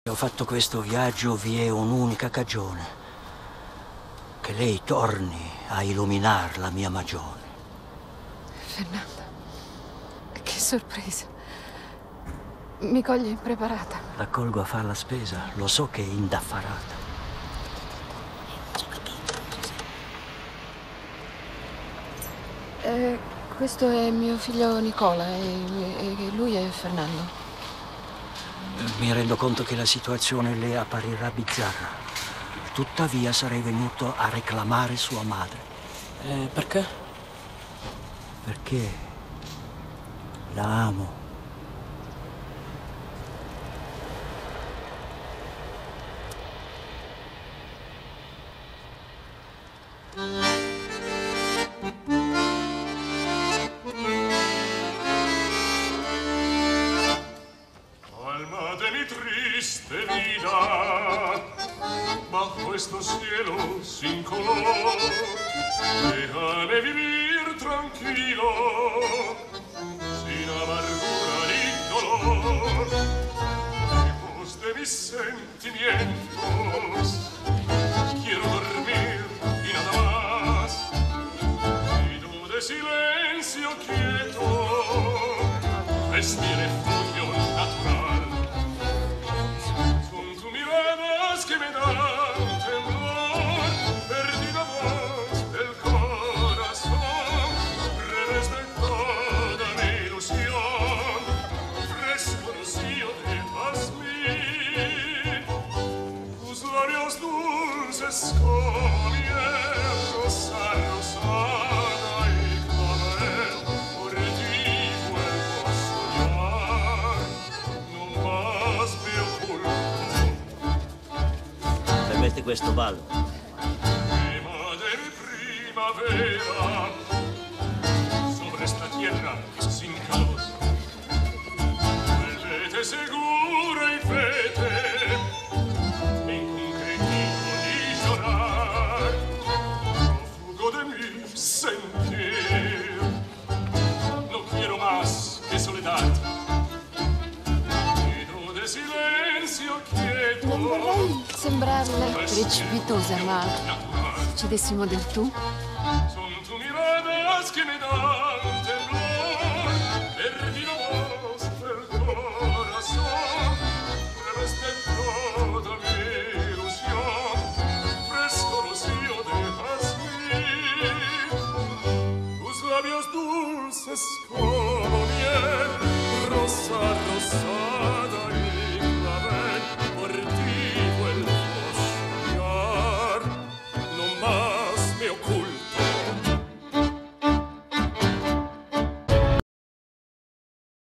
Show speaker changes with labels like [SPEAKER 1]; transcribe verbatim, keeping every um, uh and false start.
[SPEAKER 1] Ho fatto questo viaggio vi è un'unica cagione, che lei torni a illuminar la mia magione.
[SPEAKER 2] Fernando, che sorpresa. Mi coglie impreparata.
[SPEAKER 1] L'accolgo a far la spesa, lo so che è indaffarata.
[SPEAKER 2] Eh, questo è mio figlio Nicola e, e lui è Fernando.
[SPEAKER 1] Mi rendo conto che la situazione le apparirà bizzarra. Tuttavia sarei venuto a reclamare sua madre.
[SPEAKER 3] Eh, perché?
[SPEAKER 1] Perché la amo.
[SPEAKER 4] Alma de mi triste vida, bajo estos cielos sin color, déjame vivir tranquilo, sin amargura ni dolor. Lejos de mis sentimientos, quiero dormir y nada más. Nido de silencio quieto, es mi refugio natural. Son tus miradas que me dan temblor, perdida voz del corazón, revés de toda mi ilusión, fresco rocío de jazmín, tus labios dulces como miel, rosa rosada y clavel, por ti vuelvo a soñar, non más me oculto.
[SPEAKER 3] Permette questo ballo.
[SPEAKER 4] Prima de mi primavera, sobre esta tierra sin calor, vuélvete segura y vete, en concretito ni llorar, prófugo de mi sentir, no quiero más que soledad, nido de silencio quieto.
[SPEAKER 2] Non vorrei sembrarle precipitosa, ma se ci dessimo del tu?